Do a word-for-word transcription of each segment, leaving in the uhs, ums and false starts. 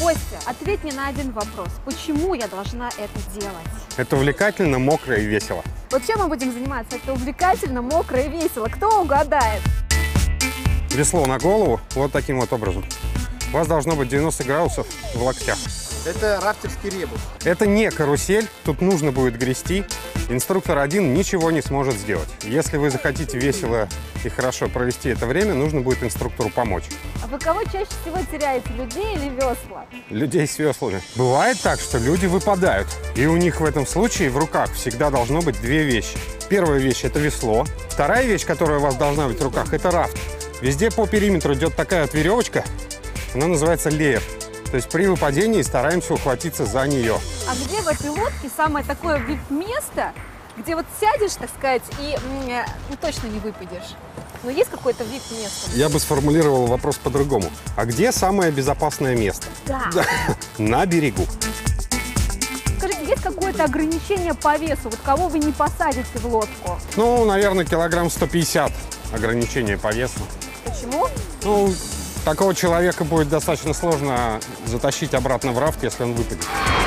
Костя, ответь мне на один вопрос. Почему я должна это делать? Это увлекательно, мокро и весело. Вот чем мы будем заниматься? Это увлекательно, мокро и весело. Кто угадает? Весло на голову вот таким вот образом. У вас должно быть девяносто градусов в локтях. Это рафтерский ребус. Это не карусель, тут нужно будет грести. Инструктор один ничего не сможет сделать. Если вы захотите весело и хорошо провести это время, нужно будет инструктору помочь. А вы кого чаще всего теряете, людей или весла? Людей с веслами. Бывает так, что люди выпадают. И у них в этом случае в руках всегда должно быть две вещи. Первая вещь – это весло. Вторая вещь, которая у вас должна быть в руках – это рафт. Везде по периметру идет такая вот веревочка. Она называется леер. То есть при выпадении стараемся ухватиться за нее. А где в этой лодке самое такое вип-место, где вот сядешь, так сказать, и ну, точно не выпадешь? Но есть какое-то вип-место? Я бы сформулировал вопрос по-другому. А где самое безопасное место? Да. На берегу. Скажите, есть какое-то ограничение по весу? Вот кого вы не посадите в лодку? Ну, наверное, килограмм сто пятьдесят ограничение по весу. Почему? Ну, такого человека будет достаточно сложно затащить обратно в рафт, если он выпадет.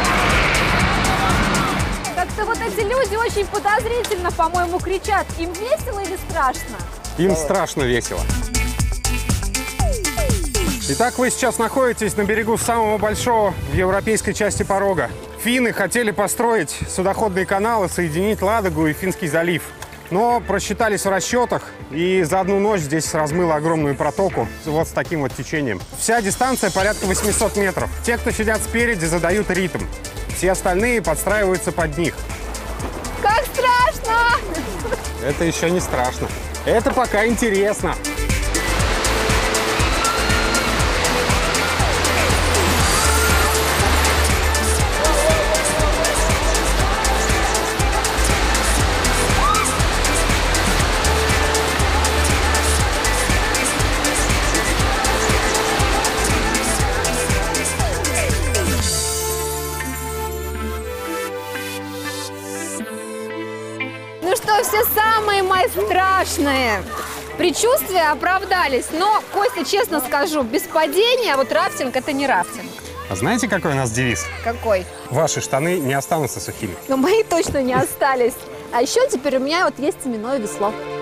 Как-то вот эти люди очень подозрительно, по-моему, кричат. Им весело или страшно? Им страшно весело. Итак, вы сейчас находитесь на берегу самого большого в европейской части порога. Финны хотели построить судоходные каналы, соединить Ладогу и Финский залив. Но просчитались в расчетах, и за одну ночь здесь размыло огромную протоку вот с таким вот течением. Вся дистанция порядка восьмисот метров. Те, кто сидят спереди, задают ритм. Все остальные подстраиваются под них. Как страшно! Это еще не страшно. Это пока интересно. Ну что, все самые мои страшные предчувствия оправдались. Но, Костя, честно скажу, без падения, вот рафтинг – это не рафтинг. А знаете, какой у нас девиз? Какой? Ваши штаны не останутся сухими. Но мои точно не остались. А еще теперь у меня вот есть именное весло.